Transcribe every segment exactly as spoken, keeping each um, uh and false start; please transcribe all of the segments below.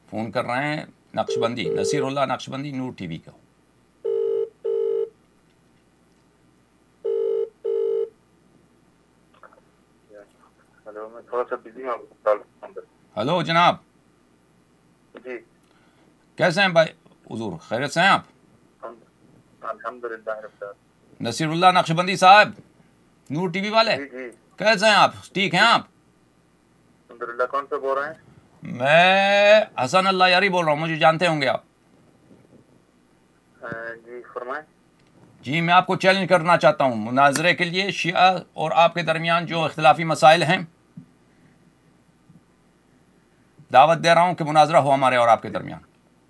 Phone کر رہے ہیں نقش بندی نصیر اللہ نقش بندی نور ٹی وی کا. میں تھوڑا سا بزی ہوں. ہلو جناب. جی کیسے ہیں بھائی حضور؟ خیریت سے ہیں آپ؟ الحمدللہ رب العالمین. نصیر اللہ نقش بندی صاحب نور ٹی وی والے جی جی کیسے ہیں آپ؟ ٹھیک ہیں آپ؟ الحمدللہ. کون سے بول رہے ہیں؟ میں حسن اللہ یاری بول رہا ہوں، مجھے جانتے ہوں گے آپ. جی فرمائیں. جی میں آپ کو چیلنج کرنا چاہتا ہوں مناظرے کے لیے. شیعہ اور آپ کے درمیان جو اختلافی مسائل ہیں دعوت دے رہا ہوں کہ مناظرہ ہو ہمارے اور آپ کے درمیان.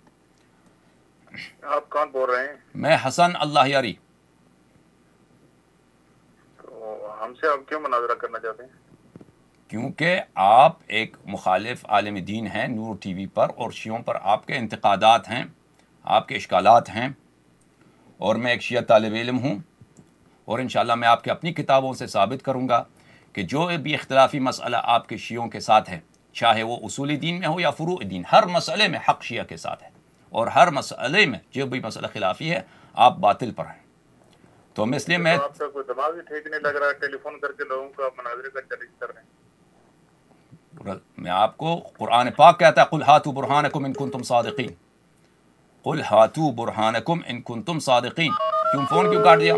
آپ کون بول رہے ہیں؟ میں حسن اللہ یاری. تو ہم سے آپ کیوں مناظرہ کرنا چاہتے ہیں؟ کیونکہ آپ ایک مخالف عالم دین ہیں نور ٹی وی پر، اور شیعوں پر آپ کے انتقادات ہیں، آپ کے اشکالات ہیں، اور میں ایک شیعہ طالب علم ہوں، اور انشاءاللہ میں آپ کے اپنی کتابوں سے ثابت کروں گا کہ جو بھی اختلافی مسئلہ آپ کے شیعوں کے ساتھ ہے، چاہے وہ اصولی دین میں ہو یا فروع دین، ہر مسئلے میں حق شیعہ کے ساتھ ہے، اور ہر مسئلے میں جو بھی مسئلہ خلافی ہے آپ باطل پر ہیں. تو میں اس لیے میں تو آپ کا کوئی دماغ ہی ٹھیک نہیں لگ رہا ہے، ٹیلی فون کر کے لوگوں کو آپ مناظرے کا چیلنج کر رہے ہیں. میں آپ کو قرآن پاک کہتا ہے قل ہاتوا برہانکم ان کنتم صادقین. قل ہاتوا برہانکم ان کنتم صادقین. کیوں فون کیوں کاٹ دیا؟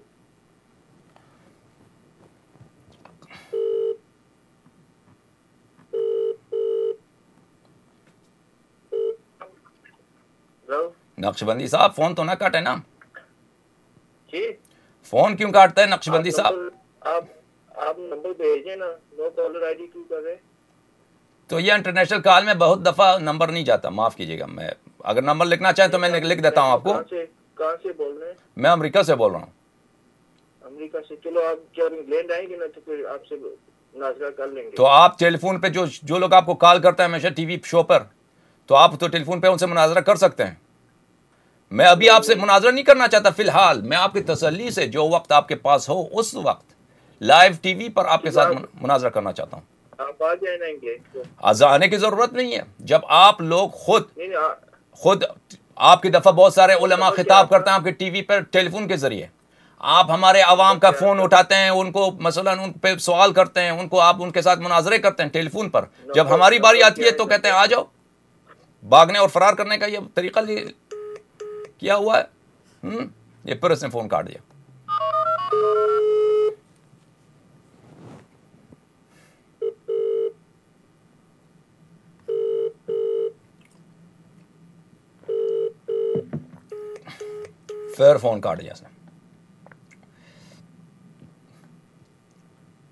ہلو نقش بندی صاحب فون تو نہ کاٹے نا. جی فون کیوں کاٹتا ہے نقش بندی صاحب؟ آپ آپ نمبر بھیجیں نا. نو کالر آئی ڈی کیوں کر رہے ہیں؟ تو یہ انٹرنیشنل کال میں بہت دفعہ نمبر نہیں جاتا، معاف کیجیے گا. میں اگر نمبر لکھنا چاہیں تو میں لکھ دیتا ہوں آپ کو. کہاں سے کہاں سے بول رہے ہیں؟ میں امریکہ سے بول رہا ہوں. امریکہ سے؟ چلو آپ کیا انگلینڈ آئیں گے نا تو پھر آپ سے مناظرہ کر لیں گے. تو آپ ٹیلی فون پہ جو جو لوگ آپ کو کال کرتے ہیں ہمیشہ ٹی وی شو پر، تو آپ تو ٹیلی فون پہ ان سے مناظرہ کر سکتے ہیں. میں ابھی آپ سے مناظرہ نہیں کرنا چاہتا فی الحال. میں آپ کی تسلی سے جو وقت آپ کے پاس ہو اس وقت لائیو ٹی وی پر آپ کے ساتھ مناظرہ کرنا چاہتا ہوں. آپ آ جائیں گے تو آنے کی ضرورت نہیں ہے. جب آپ لوگ خود نہیں آ- خود آپ کی دفعہ بہت سارے علماء خطاب کرتے ہیں آپ کے ٹی وی پر ٹیلی فون کے ذریعے. آپ ہمارے عوام کا فون اٹھاتے ہیں، ان کو مثلا ان پہ سوال کرتے ہیں، ان کو آپ ان کے ساتھ مناظرے کرتے ہیں ٹیلی فون پر. جب ہماری باری آتی ہے تو کہتے ہیں آ جاؤ. بھاگنے اور فرار کرنے کا یہ طریقہ کیا ہوا ہے. ہم یہ پھر اس نے فون کاٹ دیا. پھر فون کاٹ دیا اس نے.